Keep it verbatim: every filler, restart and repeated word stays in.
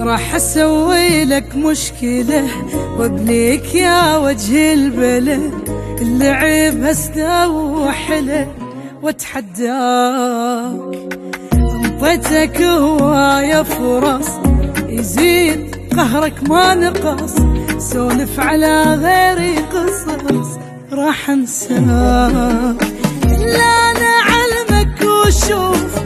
راح اسوي لك مشكلة وابليك يا وجه البلد، اللعب هسدا حلو واتحداك. انطيتك هواية فرص يزيد قهرك ما نقص، سولف على غيري قصص راح انساك. لا انا علمك وشوف